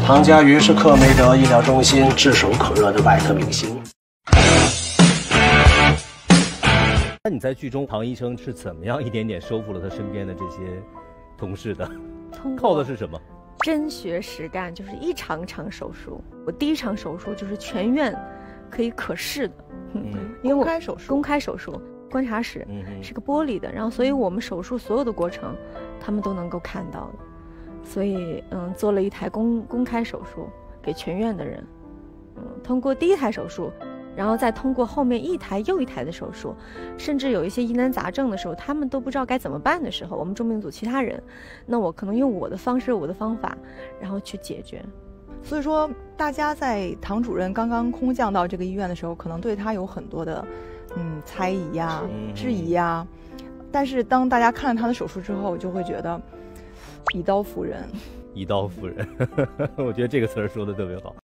唐佳瑜是克梅德医疗中心炙手可热的外科明星。 那你在剧中，唐医生是怎么样一点点收复了他身边的这些同事的？靠的是什么？ 真学实干，就是一场场手术。我第一场手术就是全院可以可视的，因为我公开手术，观察室是个玻璃的，然后所以我们手术所有的过程，他们都能够看到的。所以做了一台公开手术给全院的人，通过第一台手术。然后再通过后面一台又一台的手术，甚至有一些疑难杂症的时候，他们都不知道该怎么办的时候，我们重病组其他人，那我可能用我的方式、我的方法，然后去解决。 所以说，大家在唐主任刚刚空降到这个医院的时候，可能对他有很多的猜疑呀、质疑呀。但是当大家看了他的手术之后，就会觉得一刀夫人。 一刀夫人，我觉得这个词儿说的特别好。